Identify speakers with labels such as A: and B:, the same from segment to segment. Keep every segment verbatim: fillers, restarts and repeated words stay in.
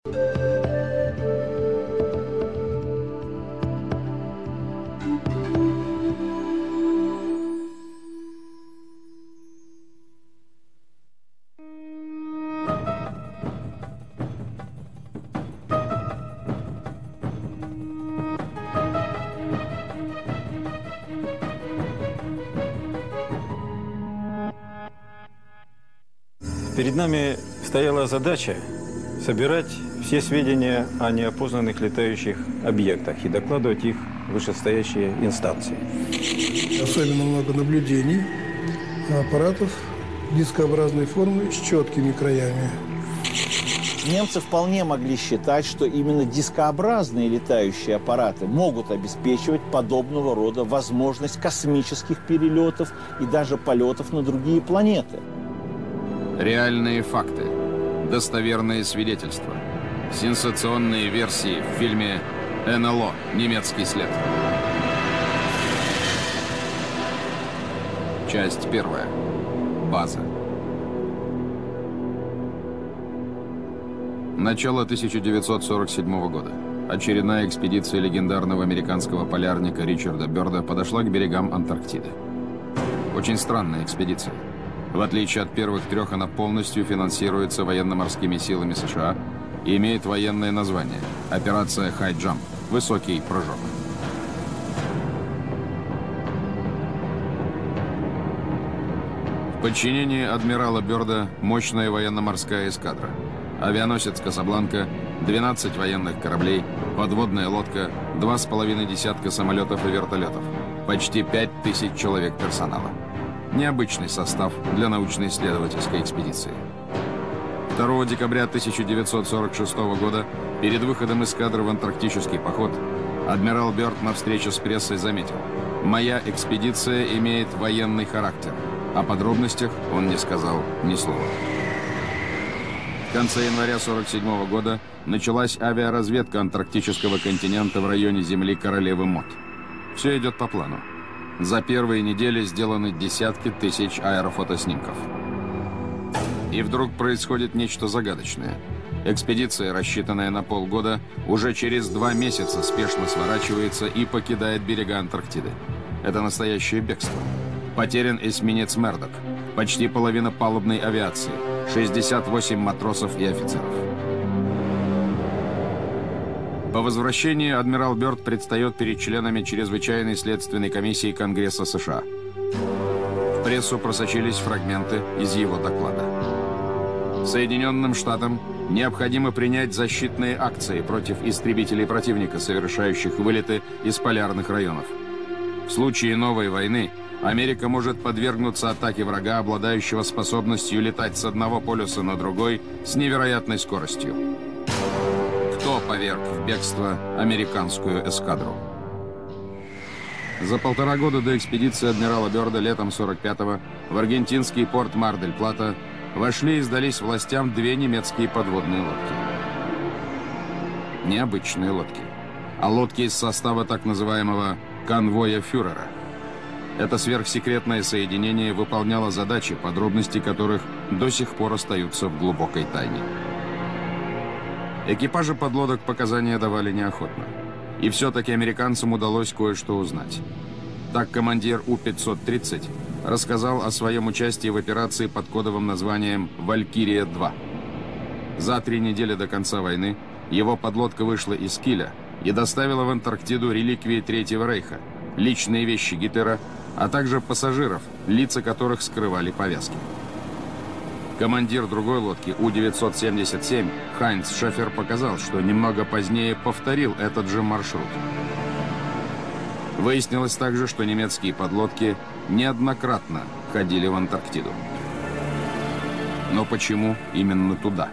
A: Перед нами стояла задача собирать все сведения о неопознанных летающих объектах и докладывать их в вышестоящие инстанции.
B: Особенно много наблюдений аппаратов дискообразной формы с четкими краями.
C: Немцы вполне могли считать, что именно дискообразные летающие аппараты могут обеспечивать подобного рода возможность космических перелетов и даже полетов на другие планеты.
D: Реальные факты, достоверные свидетельства, сенсационные версии в фильме «эн эл о. Немецкий след». Часть первая. База. Начало тысяча девятьсот сорок седьмого года. Очередная экспедиция легендарного американского полярника Ричарда Бёрда подошла к берегам Антарктиды. Очень странная экспедиция. В отличие от первых трех, она полностью финансируется военно-морскими силами США и имеет военное название – операция «High Jump» – «Высокий прыжок». В подчинении адмирала Бёрда мощная военно-морская эскадра. Авианосец «Касабланка», двенадцать военных кораблей, подводная лодка, два с половиной десятка самолетов и вертолетов, почти пять тысяч человек персонала. Необычный состав для научно-исследовательской экспедиции. второго декабря тысяча девятьсот сорок шестого года, перед выходом эскадры в антарктический поход, адмирал Бёрд на встрече с прессой заметил: «Моя экспедиция имеет военный характер». О подробностях он не сказал ни слова. В конце января сорок седьмого года началась авиаразведка антарктического континента в районе земли Королевы Мод. Все идет по плану. За первые недели сделаны десятки тысяч аэрофотоснимков. И вдруг происходит нечто загадочное. Экспедиция, рассчитанная на полгода, уже через два месяца спешно сворачивается и покидает берега Антарктиды. Это настоящее бегство. Потерян эсминец «Мердок», почти половина палубной авиации, шестьдесят восемь матросов и офицеров. По возвращении адмирал Бёрд предстает перед членами чрезвычайной следственной комиссии Конгресса США. В прессу просочились фрагменты из его доклада. Соединенным Штатам необходимо принять защитные акции против истребителей противника, совершающих вылеты из полярных районов. В случае новой войны Америка может подвергнуться атаке врага, обладающего способностью летать с одного полюса на другой с невероятной скоростью. Кто поверг в бегство американскую эскадру? За полтора года до экспедиции адмирала Бёрда летом сорок пятого в аргентинский порт Мар-дель-Плата вошли и сдались властям две немецкие подводные лодки. Необычные лодки, а лодки из состава так называемого «конвоя фюрера». Это сверхсекретное соединение выполняло задачи, подробности которых до сих пор остаются в глубокой тайне. Экипажи подлодок показания давали неохотно. И все-таки американцам удалось кое-что узнать. Так командир У пятьсот тридцать рассказал о своем участии в операции под кодовым названием «Валькирия-два». За три недели до конца войны его подлодка вышла из Киля и доставила в Антарктиду реликвии Третьего Рейха, личные вещи Гитлера, а также пассажиров, лица которых скрывали повязки. Командир другой лодки У девятьсот семьдесят семь Хайнц Шефер показал, что немного позднее повторил этот же маршрут. Выяснилось также, что немецкие подлодки неоднократно ходили в Антарктиду. Но почему именно туда?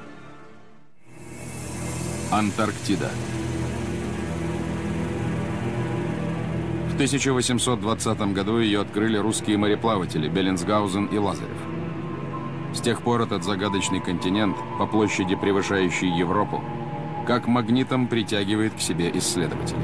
D: Антарктида. В тысяча восемьсот двадцатом году ее открыли русские мореплаватели Беллинсгаузен и Лазарев. С тех пор этот загадочный континент, по площади превышающий Европу, как магнитом притягивает к себе исследователей.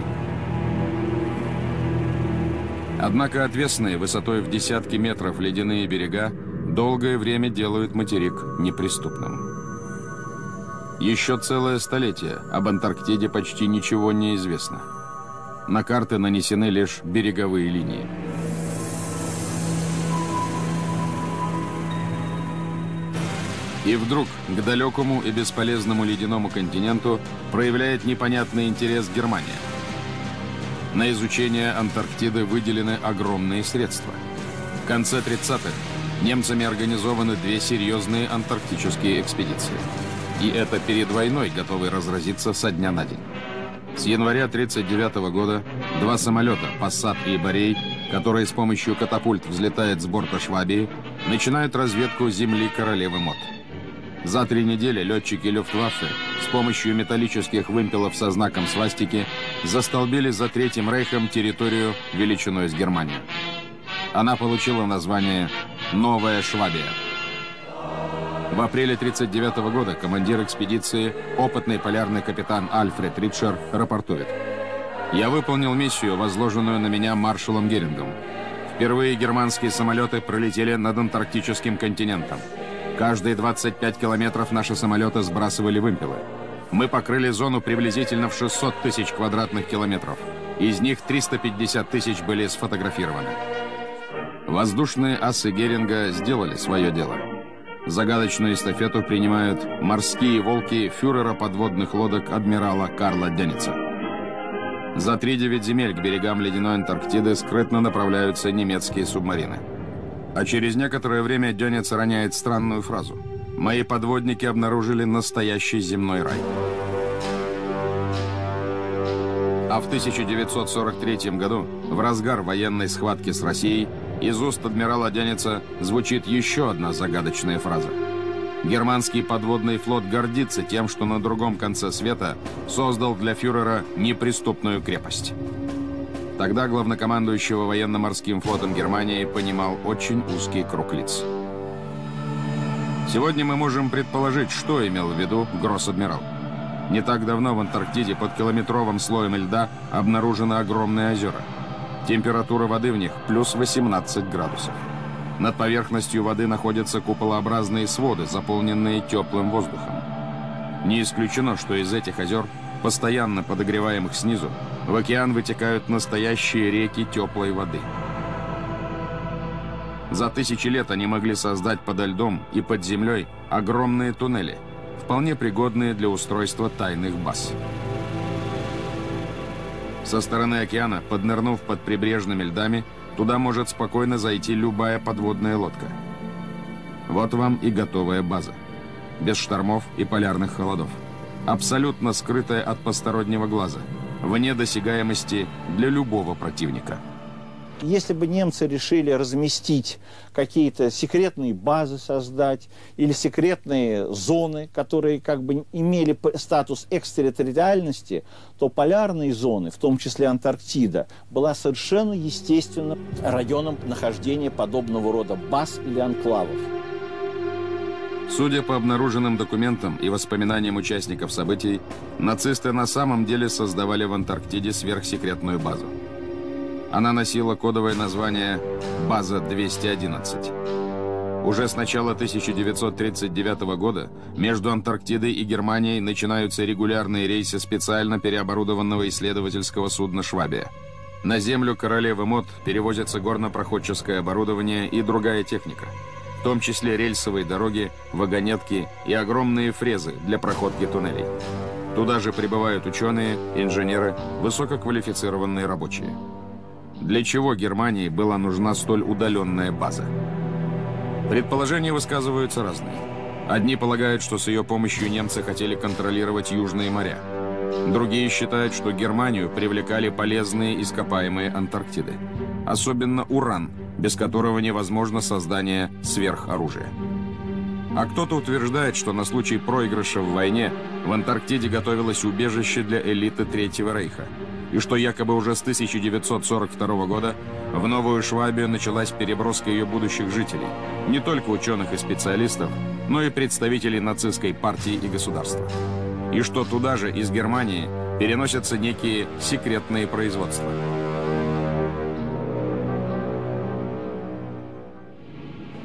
D: Однако отвесные, высотой в десятки метров ледяные берега долгое время делают материк неприступным. Еще целое столетие об Антарктиде почти ничего не известно. На карты нанесены лишь береговые линии. И вдруг к далекому и бесполезному ледяному континенту проявляет непонятный интерес Германия. На изучение Антарктиды выделены огромные средства. В конце тридцатых немцами организованы две серьезные антарктические экспедиции. И это перед войной, готовой разразиться со дня на день. С января тридцать девятого года два самолета «Пассат» и «Борей», которые с помощью катапульт взлетают с борта Швабии, начинают разведку земли королевы Мод. За три недели летчики Люфтваффе с помощью металлических вымпелов со знаком свастики застолбили за Третьим Рейхом территорию величиной с Германию. Она получила название «Новая Швабия». В апреле тридцать девятого года командир экспедиции, опытный полярный капитан Альфред Ритшер, рапортует: «Я выполнил миссию, возложенную на меня маршалом Герингом. Впервые германские самолеты пролетели над антарктическим континентом. Каждые двадцать пять километров наши самолеты сбрасывали вымпелы. Мы покрыли зону приблизительно в шестьсот тысяч квадратных километров. Из них триста пятьдесят тысяч были сфотографированы». Воздушные асы Геринга сделали свое дело. Загадочную эстафету принимают морские волки фюрера подводных лодок адмирала Карла Дёница. За три девять земель к берегам ледяной Антарктиды скрытно направляются немецкие субмарины. А через некоторое время Дёниц роняет странную фразу: «Мои подводники обнаружили настоящий земной рай». А в тысяча девятьсот сорок третьем году, в разгар военной схватки с Россией, из уст адмирала Дёница звучит еще одна загадочная фраза. Германский подводный флот гордится тем, что на другом конце света создал для фюрера неприступную крепость. Тогда главнокомандующего военно-морским флотом Германии понимал очень узкий круг лиц. Сегодня мы можем предположить, что имел в виду гросс-адмирал. Не так давно в Антарктиде под километровым слоем льда обнаружены огромные озера. Температура воды в них плюс восемнадцать градусов. Над поверхностью воды находятся куполообразные своды, заполненные теплым воздухом. Не исключено, что из этих озер, постоянно подогреваемых снизу, в океан вытекают настоящие реки теплой воды. За тысячи лет они могли создать подо льдом и под землей огромные туннели, вполне пригодные для устройства тайных баз. Со стороны океана, поднырнув под прибрежными льдами, туда может спокойно зайти любая подводная лодка. Вот вам и готовая база. Без штормов и полярных холодов. Абсолютно скрытая от постороннего глаза. Вне досягаемости для любого противника.
C: Если бы немцы решили разместить какие-то секретные базы, создать, или секретные зоны, которые как бы имели статус экстерриториальности, то полярные зоны, в том числе Антарктида, была совершенно естественным районом нахождения подобного рода баз или анклавов.
D: Судя по обнаруженным документам и воспоминаниям участников событий, нацисты на самом деле создавали в Антарктиде сверхсекретную базу. Она носила кодовое название «База двести одиннадцать». Уже с начала тысяча девятьсот тридцать девятого года между Антарктидой и Германией начинаются регулярные рейсы специально переоборудованного исследовательского судна «Швабия». На землю королевы Мод перевозится горнопроходческое оборудование и другая техника, в том числе рельсовые дороги, вагонетки и огромные фрезы для проходки туннелей. Туда же прибывают ученые, инженеры, высококвалифицированные рабочие. Для чего Германии была нужна столь удаленная база? Предположения высказываются разные. Одни полагают, что с ее помощью немцы хотели контролировать южные моря. Другие считают, что Германию привлекали полезные ископаемые Антарктиды. Особенно уран, без которого невозможно создание сверхоружия. А кто-то утверждает, что на случай проигрыша в войне в Антарктиде готовилось убежище для элиты Третьего Рейха, и что якобы уже с тысяча девятьсот сорок второго года в Новую Швабию началась переброска ее будущих жителей, не только ученых и специалистов, но и представителей нацистской партии и государства. И что туда же, из Германии, переносятся некие секретные производства.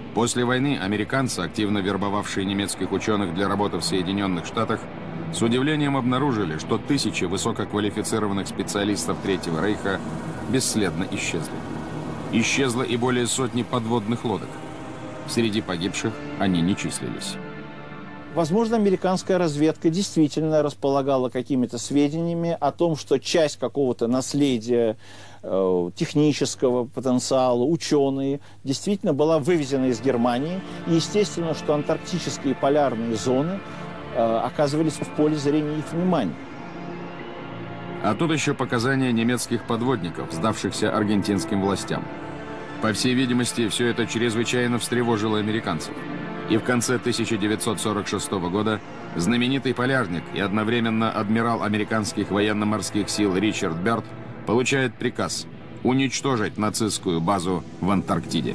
D: После войны американцы, активно вербовавшие немецких ученых для работы в Соединенных Штатах, с удивлением обнаружили, что тысячи высококвалифицированных специалистов Третьего Рейха бесследно исчезли. Исчезло и более сотни подводных лодок. Среди погибших они не числились.
C: Возможно, американская разведка действительно располагала какими-то сведениями о том, что часть какого-то наследия, э, технического потенциала, ученые, действительно была вывезена из Германии. И естественно, что антарктические полярные зоны э, оказывались в поле зрения их внимания.
D: А тут еще показания немецких подводников, сдавшихся аргентинским властям. По всей видимости, все это чрезвычайно встревожило американцев. И в конце тысяча девятьсот сорок шестого года знаменитый полярник и одновременно адмирал американских военно-морских сил Ричард Бёрд получает приказ уничтожить нацистскую базу в Антарктиде.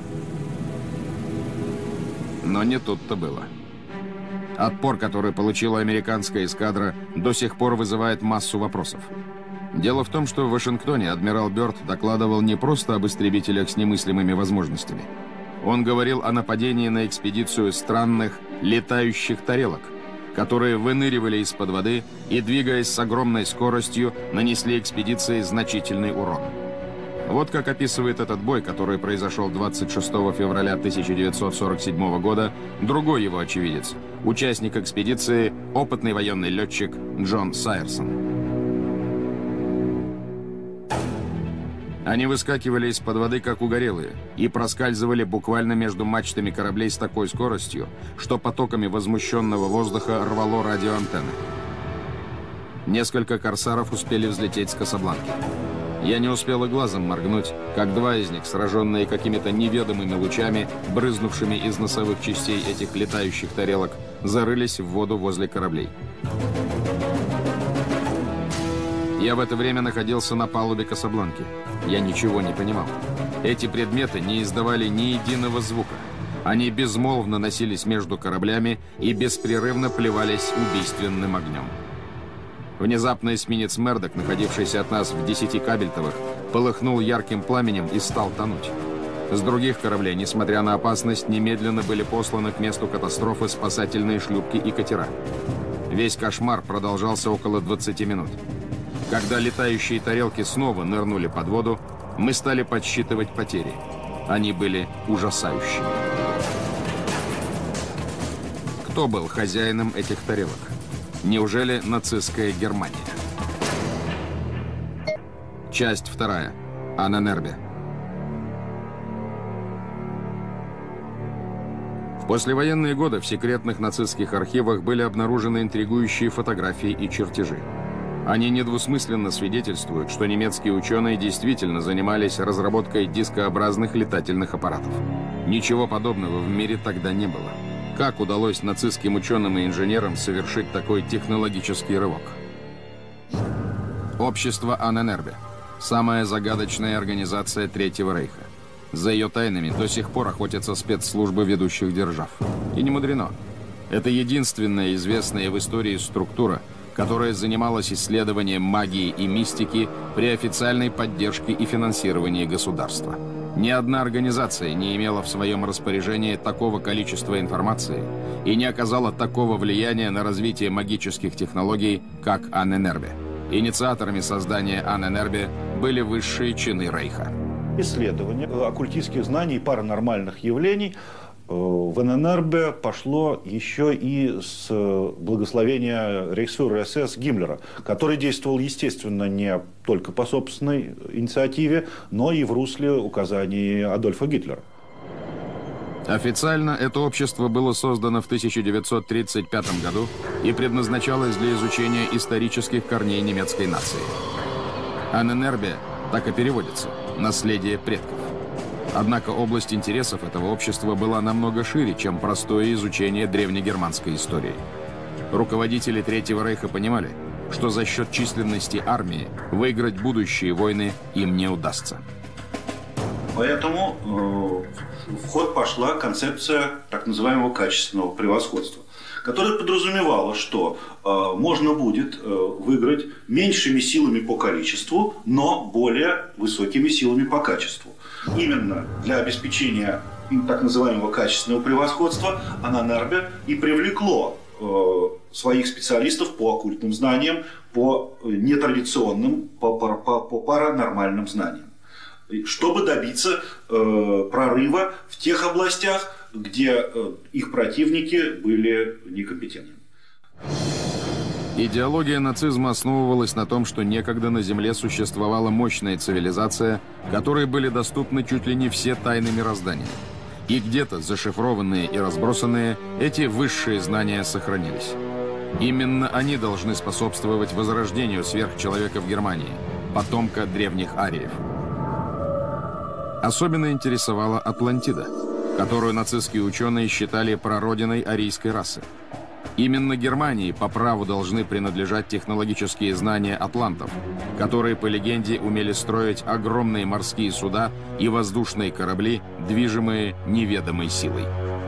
D: Но не тут-то было. Отпор, который получила американская эскадра, до сих пор вызывает массу вопросов. Дело в том, что в Вашингтоне адмирал Бёрд докладывал не просто об истребителях с немыслимыми возможностями. Он говорил о нападении на экспедицию странных летающих тарелок, которые выныривали из-под воды и, двигаясь с огромной скоростью, нанесли экспедиции значительный урон. Вот как описывает этот бой, который произошел двадцать шестого февраля тысяча девятьсот сорок седьмого года, другой его очевидец, участник экспедиции, опытный военный летчик Джон Сайерсон. Они выскакивали из-под воды, как угорелые, и проскальзывали буквально между мачтами кораблей с такой скоростью, что потоками возмущенного воздуха рвало радиоантенны. Несколько корсаров успели взлететь с Касабланки. Я не успел и глазом моргнуть, как два из них, сраженные какими-то неведомыми лучами, брызнувшими из носовых частей этих летающих тарелок, зарылись в воду возле кораблей. Я в это время находился на палубе Касабланки. Я ничего не понимал. Эти предметы не издавали ни единого звука. Они безмолвно носились между кораблями и беспрерывно плевались убийственным огнем. Внезапно эсминец «Мердок», находившийся от нас в десяти кабельтовых, полыхнул ярким пламенем и стал тонуть. С других кораблей, несмотря на опасность, немедленно были посланы к месту катастрофы спасательные шлюпки и катера. Весь кошмар продолжался около двадцати минут. Когда летающие тарелки снова нырнули под воду, мы стали подсчитывать потери. Они были ужасающими. Кто был хозяином этих тарелок? Неужели нацистская Германия? Часть вторая. Анненербе. В послевоенные годы в секретных нацистских архивах были обнаружены интригующие фотографии и чертежи. Они недвусмысленно свидетельствуют, что немецкие ученые действительно занимались разработкой дискообразных летательных аппаратов. Ничего подобного в мире тогда не было. Как удалось нацистским ученым и инженерам совершить такой технологический рывок? Общество Анненербе. Самая загадочная организация Третьего Рейха. За ее тайнами до сих пор охотятся спецслужбы ведущих держав. И не мудрено. Это единственная известная в истории структура, которая занималась исследованием магии и мистики при официальной поддержке и финансировании государства. Ни одна организация не имела в своем распоряжении такого количества информации и не оказала такого влияния на развитие магических технологий, как Анненербе. Инициаторами создания Анненербе были высшие чины Рейха.
E: Исследование оккультистских знаний и паранормальных явлений в Анненербе пошло еще и с благословения рейхсфюрера СС Гиммлера, который действовал, естественно, не только по собственной инициативе, но и в русле указаний Адольфа Гитлера.
D: Официально это общество было создано в тысяча девятьсот тридцать пятом году и предназначалось для изучения исторических корней немецкой нации. Анненербе так и переводится – «наследие предков». Однако область интересов этого общества была намного шире, чем простое изучение древнегерманской истории. Руководители Третьего Рейха понимали, что за счет численности армии выиграть будущие войны им не удастся.
E: Поэтому э, в ход пошла концепция так называемого качественного превосходства, которая подразумевала, что э, можно будет э, выиграть меньшими силами по количеству, но более высокими силами по качеству. Именно для обеспечения так называемого качественного превосходства, Анненербе и привлекло своих специалистов по оккультным знаниям, по нетрадиционным, по, по, по паранормальным знаниям, чтобы добиться э, прорыва в тех областях, где э, их противники были некомпетентны.
D: Идеология нацизма основывалась на том, что некогда на Земле существовала мощная цивилизация, которой были доступны чуть ли не все тайны мироздания. И где-то, зашифрованные и разбросанные, эти высшие знания сохранились. Именно они должны способствовать возрождению сверхчеловека в Германии, потомка древних ариев. Особенно интересовала Атлантида, которую нацистские ученые считали прародиной арийской расы. Именно Германии по праву должны принадлежать технологические знания атлантов, которые, по легенде, умели строить огромные морские суда и воздушные корабли, движимые неведомой силой.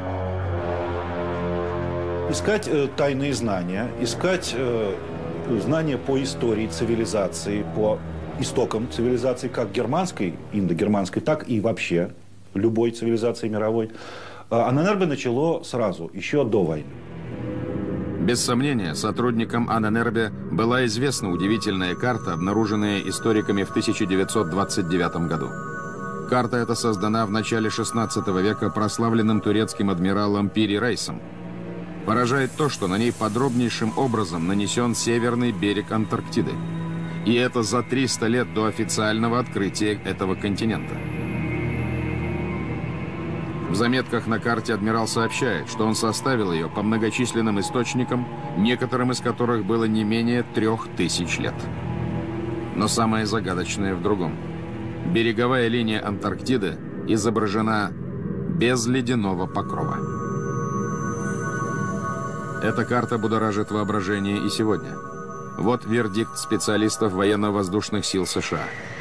E: Искать э, тайные знания, искать э, знания по истории цивилизации, по истокам цивилизации, как германской, индогерманской, так и вообще любой цивилизации мировой, Анненербе начало сразу, еще до войны.
D: Без сомнения, сотрудникам Анненербе была известна удивительная карта, обнаруженная историками в тысяча девятьсот двадцать девятом году. Карта эта создана в начале шестнадцатого века прославленным турецким адмиралом Пири Рейсом. Поражает то, что на ней подробнейшим образом нанесен северный берег Антарктиды. И это за триста лет до официального открытия этого континента. В заметках на карте адмирал сообщает, что он составил ее по многочисленным источникам, некоторым из которых было не менее трех тысяч лет. Но самое загадочное в другом. Береговая линия Антарктиды изображена без ледяного покрова. Эта карта будоражит воображение и сегодня. Вот вердикт специалистов военно-воздушных сил США.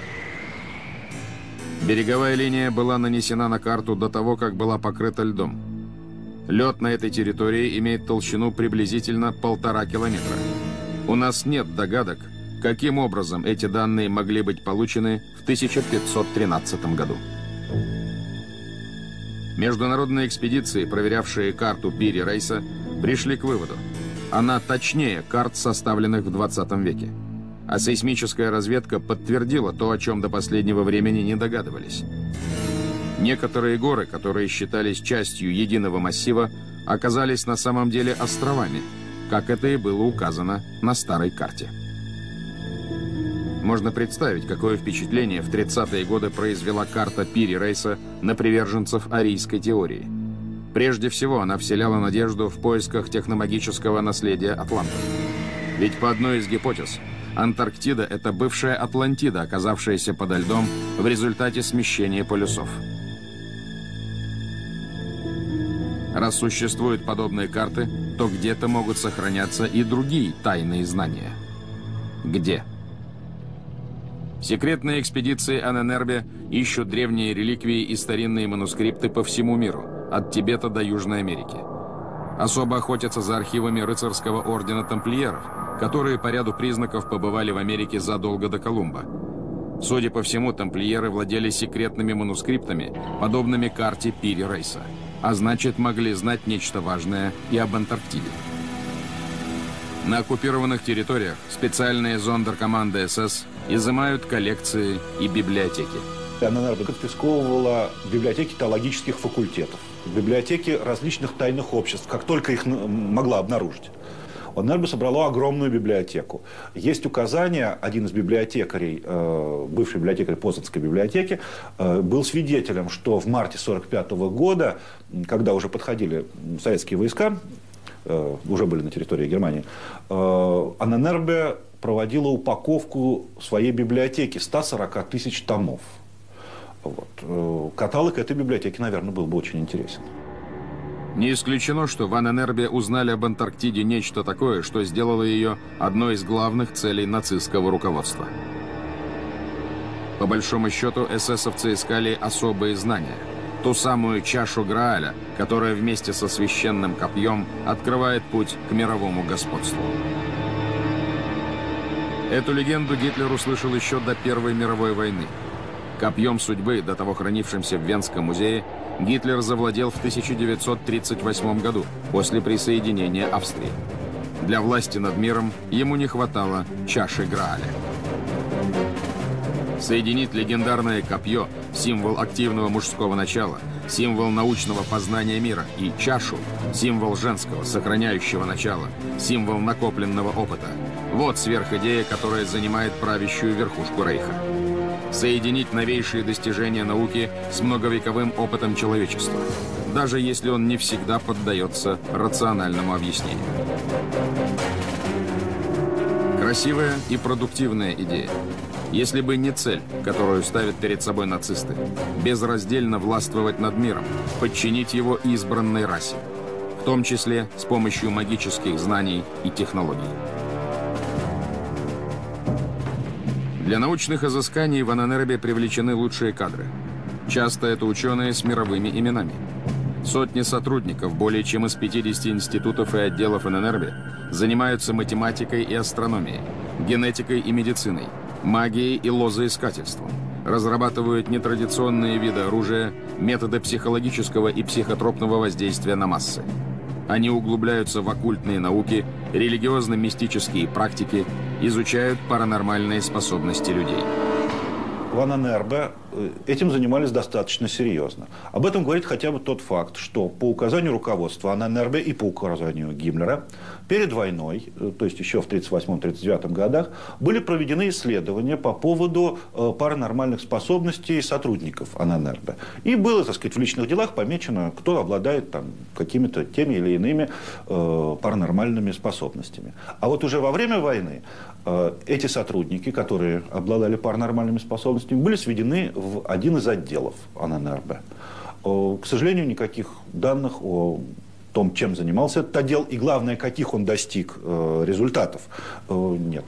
D: Береговая линия была нанесена на карту до того, как была покрыта льдом. Лед на этой территории имеет толщину приблизительно полтора километра. У нас нет догадок, каким образом эти данные могли быть получены в тысяча пятьсот тринадцатом году. Международные экспедиции, проверявшие карту Пири Рейса, пришли к выводу: она точнее карт, составленных в двадцатом веке. А сейсмическая разведка подтвердила то, о чем до последнего времени не догадывались. Некоторые горы, которые считались частью единого массива, оказались на самом деле островами, как это и было указано на старой карте. Можно представить, какое впечатление в тридцатые годы произвела карта Пири Рейса на приверженцев арийской теории. Прежде всего, она вселяла надежду в поисках техномагического наследия атлантов. Ведь по одной из гипотез, Антарктида – это бывшая Атлантида, оказавшаяся подо льдом в результате смещения полюсов. Раз существуют подобные карты, то где-то могут сохраняться и другие тайные знания. Где? Секретные экспедиции Анненербе ищут древние реликвии и старинные манускрипты по всему миру, от Тибета до Южной Америки. Особо охотятся за архивами рыцарского ордена тамплиеров, которые по ряду признаков побывали в Америке задолго до Колумба. Судя по всему, тамплиеры владели секретными манускриптами, подобными карте Пири Рейса, а значит, могли знать нечто важное и об Антарктиде. На оккупированных территориях специальные зондеркоманды СС изымают коллекции и библиотеки.
E: Анненербе конфисковывала библиотеки теологических факультетов, библиотеки различных тайных обществ, как только их могла обнаружить. Анненербе собрала огромную библиотеку. Есть указания, один из библиотекарей, бывший библиотекарь Познанской библиотеки, был свидетелем, что в марте сорок пятого года, когда уже подходили советские войска, уже были на территории Германии, Анненербе проводила упаковку своей библиотеки ста сорока тысяч томов. Вот. Каталог этой библиотеки, наверное, был бы очень интересен.
D: Не исключено, что в Анненербе узнали об Антарктиде нечто такое, что сделало ее одной из главных целей нацистского руководства. По большому счету, эсэсовцы искали особые знания. Ту самую чашу Грааля, которая вместе со священным копьем открывает путь к мировому господству. Эту легенду Гитлер услышал еще до Первой мировой войны. Копьем судьбы, до того хранившимся в Венском музее, Гитлер завладел в тысяча девятьсот тридцать восьмом году, после присоединения Австрии. Для власти над миром ему не хватало чаши Грааля. Соединить легендарное копье, символ активного мужского начала, символ научного познания мира, и чашу, символ женского, сохраняющего начала, символ накопленного опыта. Вот сверхидея, которая занимает правящую верхушку Рейха. Соединить новейшие достижения науки с многовековым опытом человечества, даже если он не всегда поддается рациональному объяснению. Красивая и продуктивная идея. Если бы не цель, которую ставят перед собой нацисты, безраздельно властвовать над миром, подчинить его избранной расе, в том числе с помощью магических знаний и технологий. Для научных изысканий в Анненербе привлечены лучшие кадры. Часто это ученые с мировыми именами. Сотни сотрудников более чем из пятидесяти институтов и отделов Анненербе занимаются математикой и астрономией, генетикой и медициной, магией и лозоискательством, разрабатывают нетрадиционные виды оружия, методы психологического и психотропного воздействия на массы. Они углубляются в оккультные науки, религиозно-мистические практики, изучают паранормальные способности людей.
E: В Анненербе этим занимались достаточно серьезно. Об этом говорит хотя бы тот факт, что по указанию руководства Анненербе и по указанию Гиммлера перед войной, то есть еще в тридцать восьмом — тридцать девятом годах, были проведены исследования по поводу паранормальных способностей сотрудников Анненербе. И было, так сказать, в личных делах помечено, кто обладает там какими-то теми или иными э, паранормальными способностями. А вот уже во время войны э, эти сотрудники, которые обладали паранормальными способностями, были сведены в один из отделов Анненербе. К сожалению, никаких данных о том, чем занимался этот отдел, и главное, каких он достиг э, результатов, э, нет.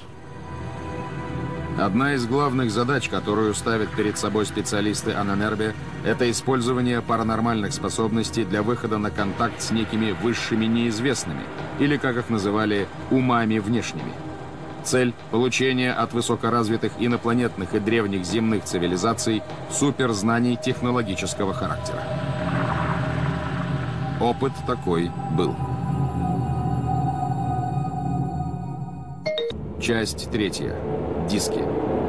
D: Одна из главных задач, которую ставят перед собой специалисты Анненербе, это использование паранормальных способностей для выхода на контакт с некими высшими неизвестными, или, как их называли, умами внешними. Цель – получение от высокоразвитых инопланетных и древних земных цивилизаций суперзнаний технологического характера. Опыт такой был. Часть третья. Диски.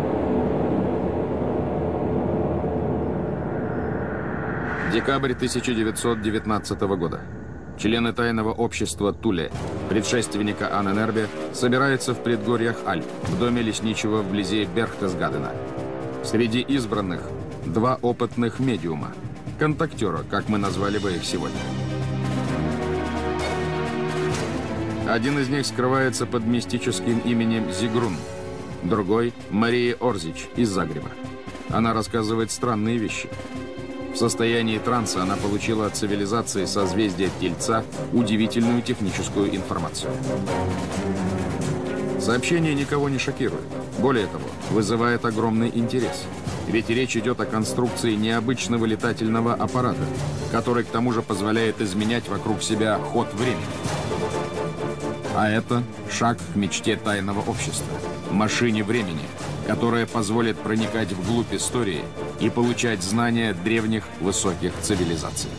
D: Декабрь тысяча девятьсот девятнадцатого года. Члены тайного общества Туле, предшественника Анненербе, собираются в предгорьях Альп, в доме лесничего вблизи Берхтесгадена. Среди избранных два опытных медиума, контактера, как мы назвали бы их сегодня. Один из них скрывается под мистическим именем Зигрун, другой – Мария Орзич из Загреба. Она рассказывает странные вещи. В состоянии транса она получила от цивилизации созвездия Тельца удивительную техническую информацию. Сообщение никого не шокирует. Более того, вызывает огромный интерес. Ведь речь идет о конструкции необычного летательного аппарата, который к тому же позволяет изменять вокруг себя ход времени. А это шаг к мечте тайного общества – машине времени, которая позволит проникать вглубь истории и получать знания древних высоких цивилизаций.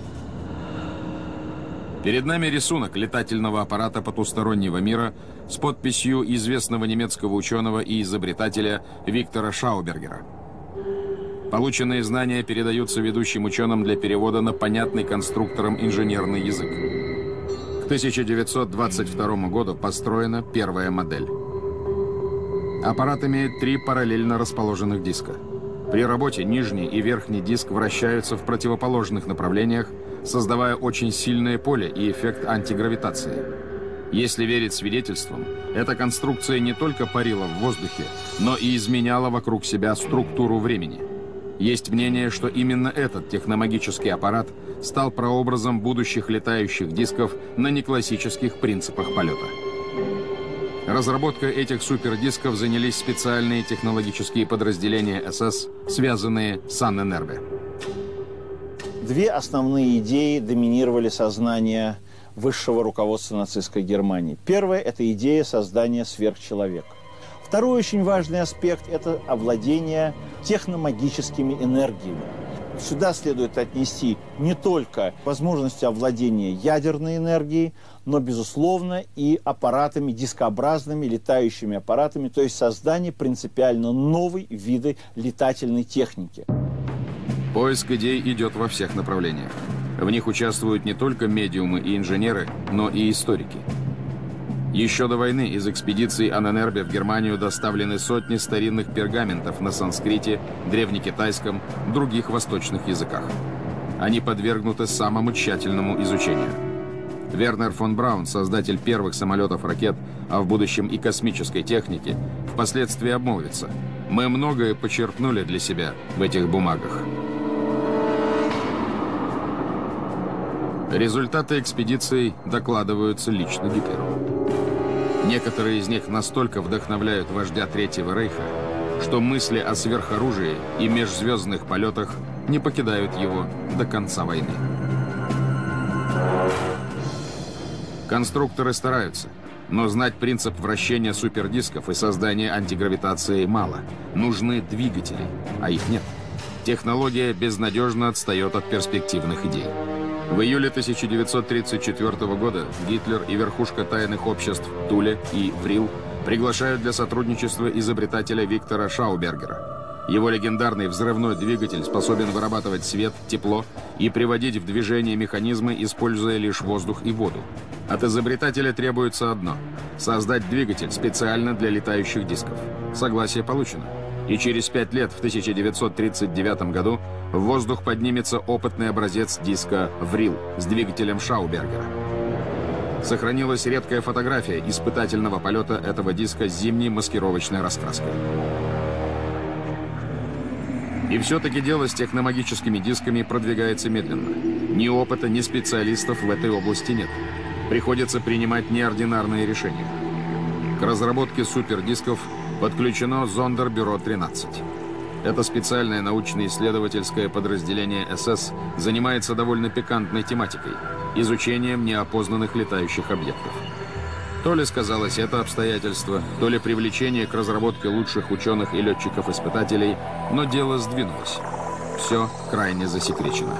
D: Перед нами рисунок летательного аппарата потустороннего мира с подписью известного немецкого ученого и изобретателя Виктора Шаубергера. Полученные знания передаются ведущим ученым для перевода на понятный конструкторам инженерный язык. К тысяча девятьсот двадцать второму году построена первая модель. Аппарат имеет три параллельно расположенных диска. При работе нижний и верхний диск вращаются в противоположных направлениях, создавая очень сильное поле и эффект антигравитации. Если верить свидетельствам, эта конструкция не только парила в воздухе, но и изменяла вокруг себя структуру времени. Есть мнение, что именно этот техномагический аппарат стал прообразом будущих летающих дисков на неклассических принципах полета. Разработкой этих супердисков занялись специальные технологические подразделения эс эс, связанные с Анненербе.
C: Две основные идеи доминировали сознание высшего руководства нацистской Германии. Первая – это идея создания сверхчеловека. Второй очень важный аспект – это овладение техномагическими энергиями. Сюда следует отнести не только возможности овладения ядерной энергией, но, безусловно, и аппаратами дискообразными, летающими аппаратами, то есть создание принципиально новой виды летательной техники.
D: Поиск идей идет во всех направлениях. В них участвуют не только медиумы и инженеры, но и историки. Еще до войны из экспедиции Анненербе в Германию доставлены сотни старинных пергаментов на санскрите, древнекитайском, других восточных языках. Они подвергнуты самому тщательному изучению. Вернер фон Браун, создатель первых самолетов-ракет, а в будущем и космической техники, впоследствии обмолвится: «Мы многое почерпнули для себя в этих бумагах». Результаты экспедиций докладываются лично Гитлеру. Некоторые из них настолько вдохновляют вождя Третьего Рейха, что мысли о сверхоружии и межзвездных полетах не покидают его до конца войны. Конструкторы стараются, но знать принцип вращения супердисков и создания антигравитации мало. Нужны двигатели, а их нет. Технология безнадежно отстает от перспективных идей. В июле тысяча девятьсот тридцать четвёртого года Гитлер и верхушка тайных обществ Туле и Врил приглашают для сотрудничества изобретателя Виктора Шаубергера. Его легендарный взрывной двигатель способен вырабатывать свет, тепло и приводить в движение механизмы, используя лишь воздух и воду. От изобретателя требуется одно – создать двигатель специально для летающих дисков. Согласие получено. И через пять лет, в тысяча девятьсот тридцать девятом году, в воздух поднимется опытный образец диска «Врил» с двигателем Шаубергера. Сохранилась редкая фотография испытательного полета этого диска с зимней маскировочной раскраской. И все-таки дело с техномагическими дисками продвигается медленно. Ни опыта, ни специалистов в этой области нет. Приходится принимать неординарные решения. К разработке супердисков подключено Зондербюро тринадцать. Это специальное научно-исследовательское подразделение эс эс занимается довольно пикантной тематикой – изучением неопознанных летающих объектов. То ли сказалось это обстоятельство, то ли привлечение к разработке лучших ученых и летчиков-испытателей, но дело сдвинулось. Все крайне засекречено.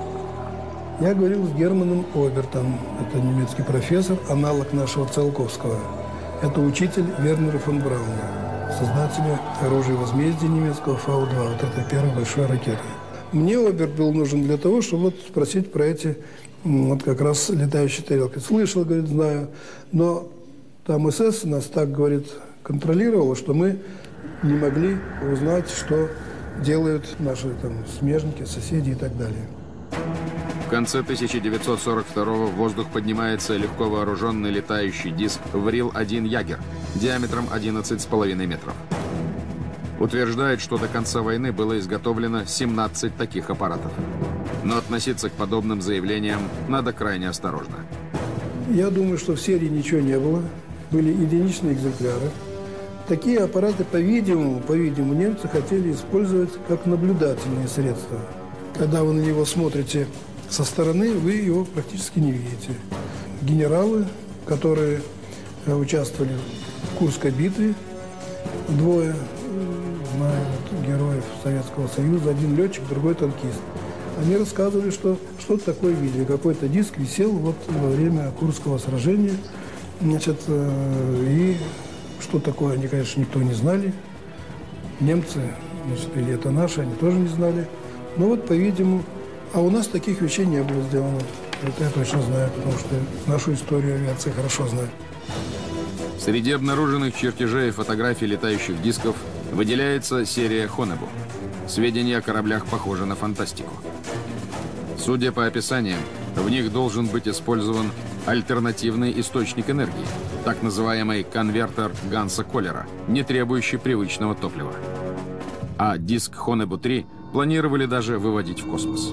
B: Я говорил с Германом Обертом, это немецкий профессор, аналог нашего Циолковского. Это учитель Вернера фон Брауна, создателя оружия возмездия немецкого Фау два, вот это первая большая ракета. Мне Оберт был нужен для того, чтобы вот спросить про эти вот как раз летающие тарелки. Слышал, говорит, знаю, но там эс эс нас так, говорит, контролировало, что мы не могли узнать, что делают наши там смежники, соседи и так далее.
D: В конце тысяча девятьсот сорок второго в воздух поднимается легко вооруженный летающий диск «Врил один Ягер» диаметром одиннадцать с половиной метров. Утверждает, что до конца войны было изготовлено семнадцать таких аппаратов. Но относиться к подобным заявлениям надо крайне осторожно.
B: Я думаю, что в серии ничего не было. Были единичные экземпляры. Такие аппараты, по-видимому, по-видимому, немцы хотели использовать как наблюдательные средства. Когда вы на него смотрите со стороны, вы его практически не видите. Генералы, которые участвовали в Курской битве, двое, знаю, героев Советского Союза, один летчик, другой танкист. Они рассказывали, что что-то такое видели. Какой-то диск висел вот во время Курского сражения. Значит, и что такое, они, конечно, никто не знали. Немцы, значит, или это наши, они тоже не знали. Но вот, по-видимому, а у нас таких вещей не было сделано. Это я точно знаю, потому что нашу историю авиации хорошо знаю.
D: Среди обнаруженных чертежей и фотографий летающих дисков выделяется серия Хонебу. Сведения о кораблях похожи на фантастику. Судя по описаниям, в них должен быть использован альтернативный источник энергии, так называемый конвертер Ганса Коллера, не требующий привычного топлива. А диск Хонебу три планировали даже выводить в космос.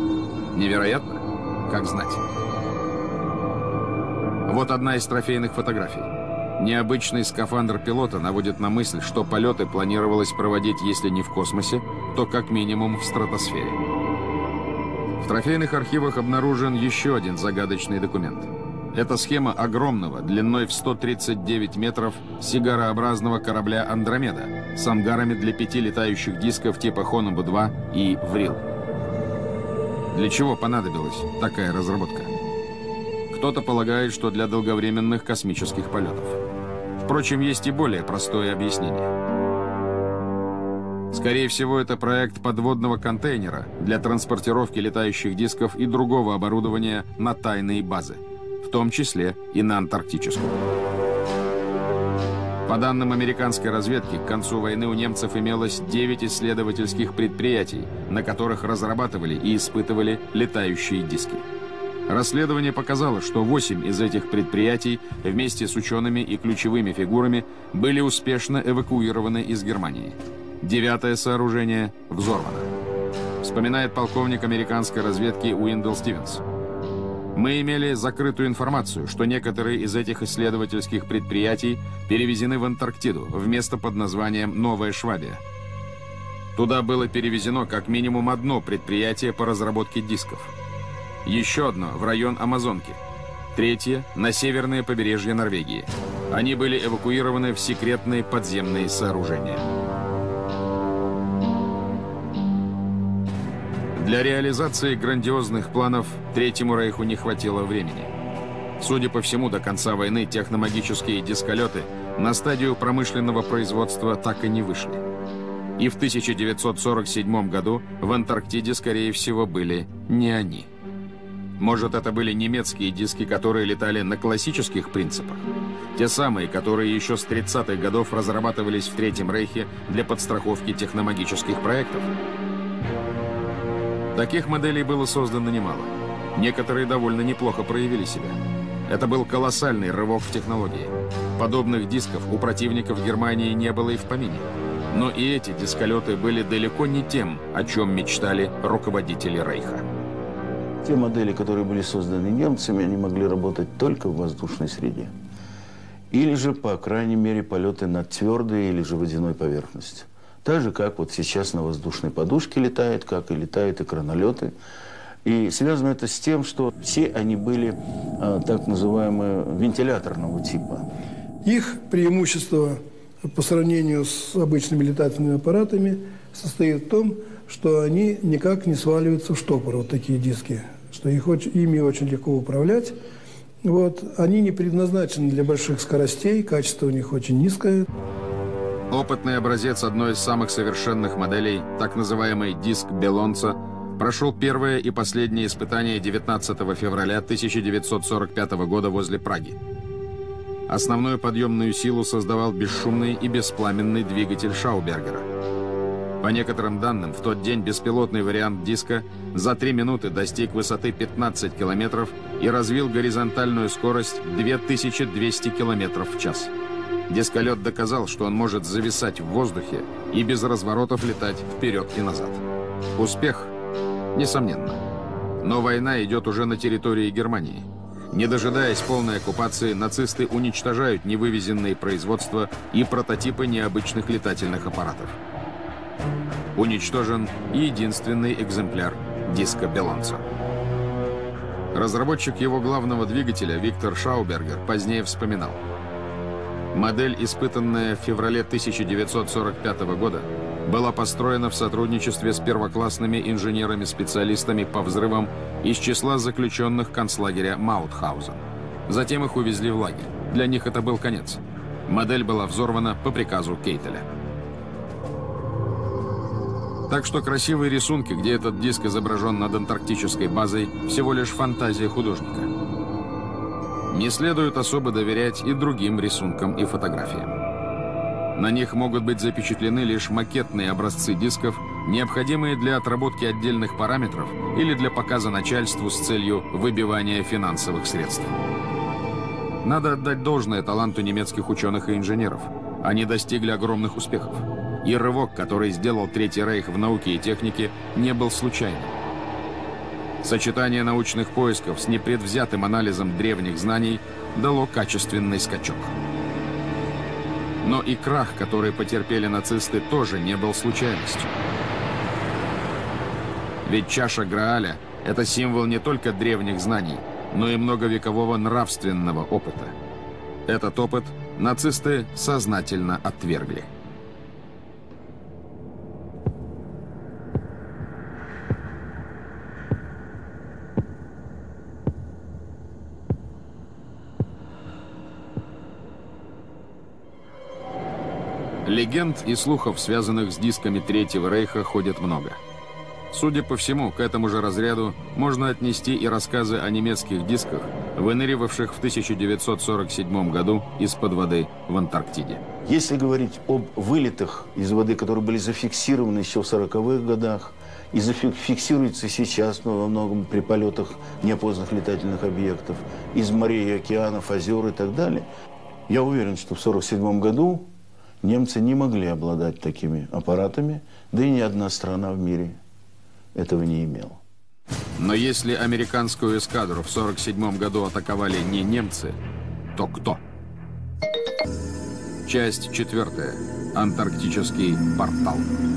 D: Невероятно? Как знать. Вот одна из трофейных фотографий. Необычный скафандр пилота наводит на мысль, что полеты планировалось проводить, если не в космосе, то как минимум в стратосфере. В трофейных архивах обнаружен еще один загадочный документ. Это схема огромного, длиной в сто тридцать девять метров, сигарообразного корабля «Андромеда» с ангарами для пяти летающих дисков типа Хонобу два и Врил. Для чего понадобилась такая разработка? Кто-то полагает, что для долговременных космических полетов. Впрочем, есть и более простое объяснение. Скорее всего, это проект подводного контейнера для транспортировки летающих дисков и другого оборудования на тайные базы, в том числе и на антарктическую. По данным американской разведки, к концу войны у немцев имелось девять исследовательских предприятий, на которых разрабатывали и испытывали летающие диски. Расследование показало, что восемь из этих предприятий вместе с учеными и ключевыми фигурами были успешно эвакуированы из Германии. Девятое сооружение взорвано. Вспоминает полковник американской разведки Уиндел Стивенс. Мы имели закрытую информацию, что некоторые из этих исследовательских предприятий перевезены в Антарктиду, в место под названием Новая Швабия. Туда было перевезено как минимум одно предприятие по разработке дисков. Еще одно в район Амазонки. Третье на северное побережье Норвегии. Они были эвакуированы в секретные подземные сооружения. Для реализации грандиозных планов Третьему Рейху не хватило времени. Судя по всему, до конца войны техномагические дисколеты на стадию промышленного производства так и не вышли. И в тысяча девятьсот сорок седьмом году в Антарктиде, скорее всего, были не они. Может, это были немецкие диски, которые летали на классических принципах? Те самые, которые еще с тридцатых годов разрабатывались в Третьем Рейхе для подстраховки техномагических проектов? Таких моделей было создано немало. Некоторые довольно неплохо проявили себя. Это был колоссальный рывок в технологии. Подобных дисков у противников Германии не было и в помине. Но и эти дисколеты были далеко не тем, о чем мечтали руководители Рейха.
F: Те модели, которые были созданы немцами, они могли работать только в воздушной среде. Или же, по крайней мере, полеты над твердой или же водяной поверхностью. Так же, как вот сейчас на воздушной подушке летает, как и летают экранолеты. И связано это с тем, что все они были а, так называемые вентиляторного типа.
B: Их преимущество по сравнению с обычными летательными аппаратами состоит в том, что они никак не сваливаются в штопор, вот такие диски, что их очень, ими очень легко управлять. Вот. Они не предназначены для больших скоростей, качество у них очень низкое.
D: Опытный образец одной из самых совершенных моделей, так называемый диск Белонца, прошел первое и последнее испытание девятнадцатого февраля тысяча девятьсот сорок пятого года возле Праги. Основную подъемную силу создавал бесшумный и беспламенный двигатель Шаубергера. По некоторым данным, в тот день беспилотный вариант диска за три минуты достиг высоты пятнадцать километров и развил горизонтальную скорость две тысячи двести километров в час. Дисколет доказал, что он может зависать в воздухе и без разворотов летать вперед и назад. Успех? Несомненно. Но война идет уже на территории Германии. Не дожидаясь полной оккупации, нацисты уничтожают невывезенные производства и прототипы необычных летательных аппаратов. Уничтожен единственный экземпляр диска Белонца. Разработчик его главного двигателя Виктор Шаубергер позднее вспоминал: модель, испытанная в феврале тысяча девятьсот сорок пятого года, была построена в сотрудничестве с первоклассными инженерами-специалистами по взрывам из числа заключенных концлагеря Маутхаузен. Затем их увезли в лагерь. Для них это был конец. Модель была взорвана по приказу Кейтеля. Так что красивые рисунки, где этот диск изображен над антарктической базой, всего лишь фантазия художника. Не следует особо доверять и другим рисункам и фотографиям. На них могут быть запечатлены лишь макетные образцы дисков, необходимые для отработки отдельных параметров или для показа начальству с целью выбивания финансовых средств. Надо отдать должное таланту немецких ученых и инженеров. Они достигли огромных успехов. И рывок, который сделал Третий Рейх в науке и технике, не был случайным. Сочетание научных поисков с непредвзятым анализом древних знаний дало качественный скачок. Но и крах, который потерпели нацисты, тоже не был случайностью. Ведь чаша Грааля – это символ не только древних знаний, но и многовекового нравственного опыта. Этот опыт нацисты сознательно отвергли. Легенд и слухов, связанных с дисками Третьего Рейха, ходит много. Судя по всему, к этому же разряду можно отнести и рассказы о немецких дисках, выныривавших в тысяча девятьсот сорок седьмом году из-под воды в Антарктиде.
F: Если говорить об вылетах из воды, которые были зафиксированы еще в сороковых годах, и зафиксируются сейчас, но во многом при полетах неопознанных летательных объектов, из морей, океанов, озер и так далее, я уверен, что в сорок седьмом году немцы не могли обладать такими аппаратами, да и ни одна страна в мире этого не имела.
D: Но если американскую эскадру в сорок седьмом году атаковали не немцы, то кто? Часть четвертая. Антарктический портал.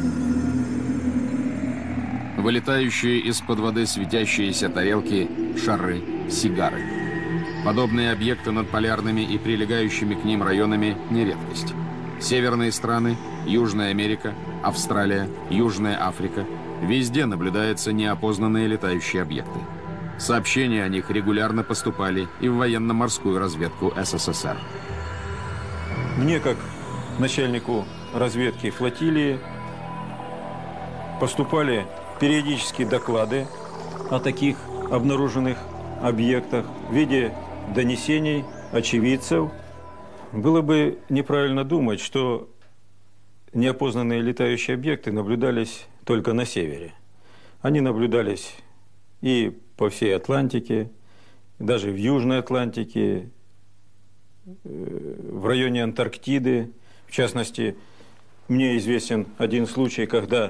D: Вылетающие из-под воды светящиеся тарелки, шары, сигары. Подобные объекты над полярными и прилегающими к ним районами не редкость. Северные страны, Южная Америка, Австралия, Южная Африка – везде наблюдаются неопознанные летающие объекты. Сообщения о них регулярно поступали и в военно-морскую разведку СССР.
A: Мне, как начальнику разведки флотилии, поступали периодические доклады о таких обнаруженных объектах в виде донесений очевидцев. Было бы неправильно думать, что неопознанные летающие объекты наблюдались только на севере. Они наблюдались и по всей Атлантике, даже в Южной Атлантике, в районе Антарктиды. В частности, мне известен один случай, когда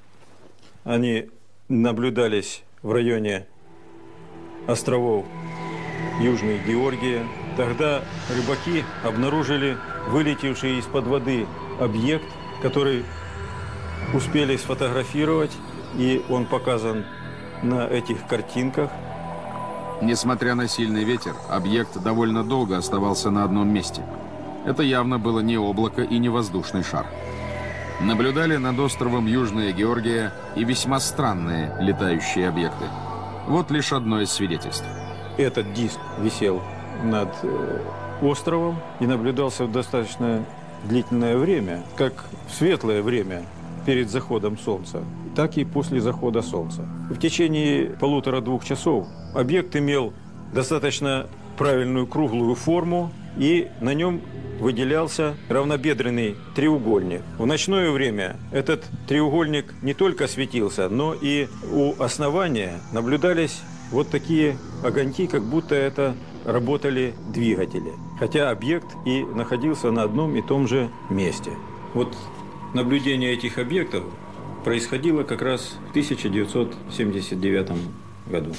A: они наблюдались в районе островов Южной Георгии. Тогда рыбаки обнаружили вылетевший из-под воды объект, который успели сфотографировать, и он показан на этих картинках.
D: Несмотря на сильный ветер, объект довольно долго оставался на одном месте. Это явно было не облако и не воздушный шар. Наблюдали над островом Южная Георгия и весьма странные летающие объекты. Вот лишь одно из свидетельств.
A: Этот диск висел над э, островом и наблюдался в достаточно длительное время, как в светлое время перед заходом солнца, так и после захода солнца. В течение полутора-двух часов объект имел достаточно правильную круглую форму, и на нем выделялся равнобедренный треугольник. В ночное время этот треугольник не только светился, но и у основания наблюдались вот такие огоньки, как будто это работали двигатели. Хотя объект и находился на одном и том же месте. Вот наблюдение этих объектов происходило как раз в тысяча девятьсот семьдесят девятом году.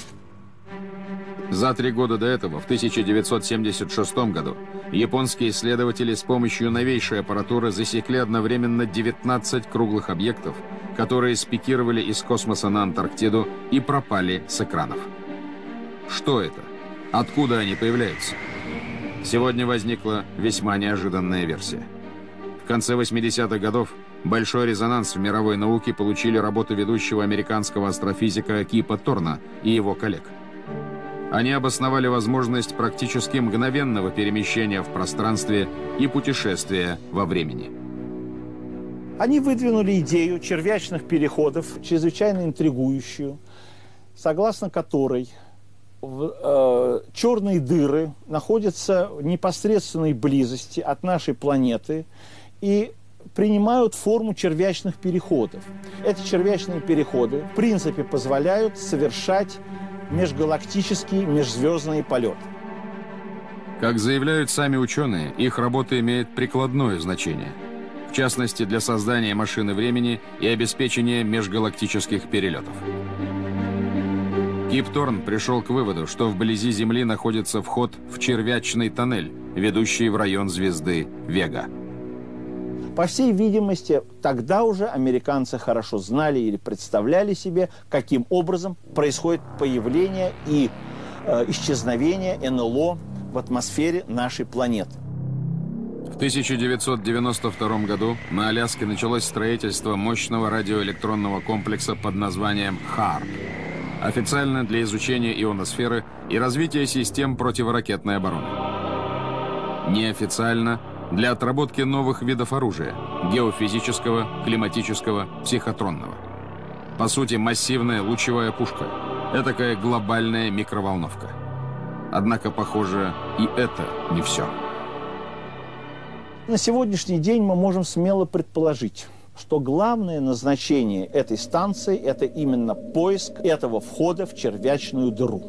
D: За три года до этого, в тысяча девятьсот семьдесят шестом году, японские исследователи с помощью новейшей аппаратуры засекли одновременно девятнадцать круглых объектов, которые спикировали из космоса на Антарктиду и пропали с экранов. Что это? Откуда они появляются? Сегодня возникла весьма неожиданная версия. В конце восьмидесятых годов большой резонанс в мировой науке получили работы ведущего американского астрофизика Кипа Торна и его коллег. Они обосновали возможность практически мгновенного перемещения в пространстве и путешествия во времени.
C: Они выдвинули идею червячных переходов, чрезвычайно интригующую, согласно которой в, э, черные дыры находятся в непосредственной близости от нашей планеты и принимают форму червячных переходов. Эти червячные переходы, в принципе, позволяют совершать межгалактический, межзвездный полет.
D: Как заявляют сами ученые, их работа имеет прикладное значение. В частности, для создания машины времени и обеспечения межгалактических перелетов. Кип Торн пришел к выводу, что вблизи Земли находится вход в червячный тоннель, ведущий в район звезды Вега.
C: По всей видимости, тогда уже американцы хорошо знали или представляли себе, каким образом происходит появление и э, исчезновения эн эл о в атмосфере нашей планеты.
D: В тысяча девятьсот девяносто втором году на Аляске началось строительство мощного радиоэлектронного комплекса под названием «Харп», официально для изучения ионосферы и развития систем противоракетной обороны. Неофициально для отработки новых видов оружия – геофизического, климатического, психотронного. По сути, массивная лучевая пушка – этакая глобальная микроволновка. Однако, похоже, и это не все.
C: На сегодняшний день мы можем смело предположить, что главное назначение этой станции – это именно поиск этого входа в червячную дыру.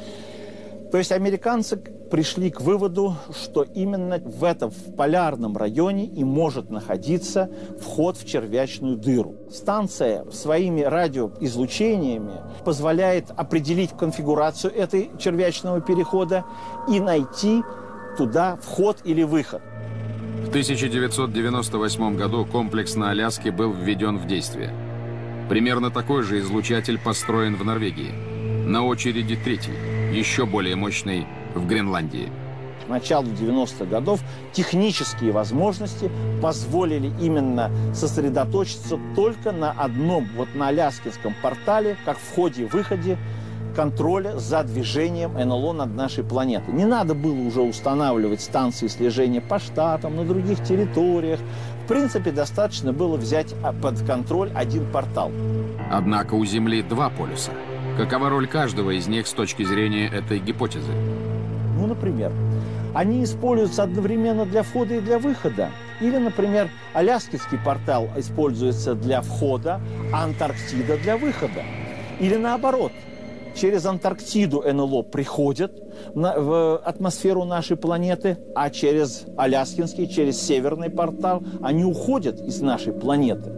C: То есть американцы пришли к выводу, что именно в этом в полярном районе и может находиться вход в червячную дыру. Станция своими радиоизлучениями позволяет определить конфигурацию этой червячного перехода и найти туда вход или выход.
D: В тысяча девятьсот девяносто восьмом году комплекс на Аляске был введен в действие. Примерно такой же излучатель построен в Норвегии. На очереди третий, еще более мощный, в Гренландии.
C: К началу девяностых годов технические возможности позволили именно сосредоточиться только на одном, вот на Аляскинском портале, как входе-выходе контроля за движением эн эл о над нашей планетой. Не надо было уже устанавливать станции слежения по штатам, на других территориях. В принципе, достаточно было взять под контроль один портал.
D: Однако у Земли два полюса. Какова роль каждого из них с точки зрения этой гипотезы?
C: Ну, например, они используются одновременно для входа и для выхода. Или, например, Аляскинский портал используется для входа, а Антарктида для выхода. Или наоборот. Через Антарктиду эн эл о приходят на, в атмосферу нашей планеты, а через Аляскинский, через Северный портал они уходят из нашей планеты.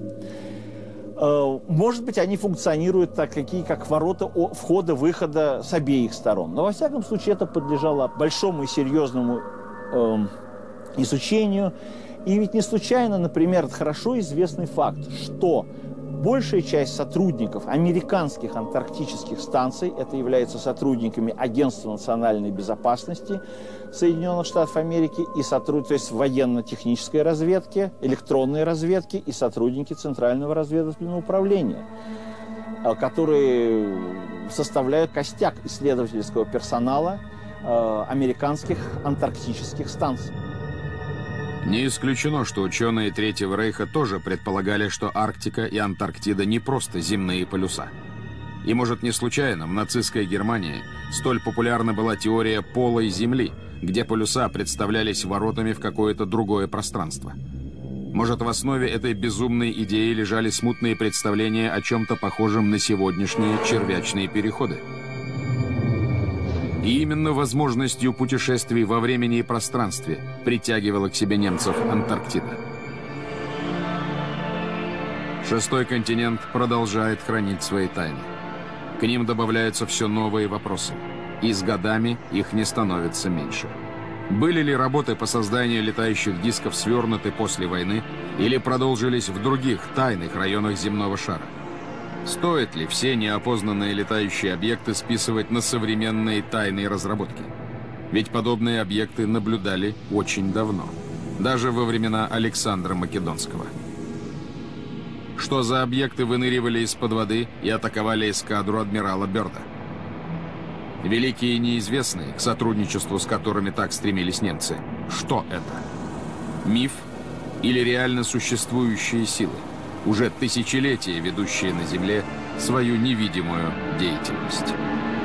C: Может быть, они функционируют так, какие, как ворота входа-выхода с обеих сторон. Но, во всяком случае, это подлежало большому и серьезному э, изучению. И ведь не случайно, например, хорошо известный факт, что большая часть сотрудников американских антарктических станций, это являются сотрудниками Агентства национальной безопасности Соединенных Штатов Америки, и сотруд... то есть военно-технической разведки, электронной разведки и сотрудники Центрального разведывательного управления, которые составляют костяк исследовательского персонала э, американских антарктических станций.
D: Не исключено, что ученые Третьего Рейха тоже предполагали, что Арктика и Антарктида не просто земные полюса. И, может, не случайно в нацистской Германии столь популярна была теория полой Земли, где полюса представлялись воротами в какое-то другое пространство. Может, в основе этой безумной идеи лежали смутные представления о чем-то похожем на сегодняшние червячные переходы. И именно возможностью путешествий во времени и пространстве притягивала к себе немцев Антарктида. Шестой континент продолжает хранить свои тайны. К ним добавляются все новые вопросы. И с годами их не становится меньше. Были ли работы по созданию летающих дисков свернуты после войны или продолжились в других тайных районах земного шара? Стоит ли все неопознанные летающие объекты списывать на современные тайные разработки? Ведь подобные объекты наблюдали очень давно, даже во времена Александра Македонского. Что за объекты выныривали из-под воды и атаковали эскадру адмирала Бёрда? Великие и неизвестные, к сотрудничеству с которыми так стремились немцы. Что это? Миф или реально существующие силы, уже тысячелетия ведущие на Земле свою невидимую деятельность?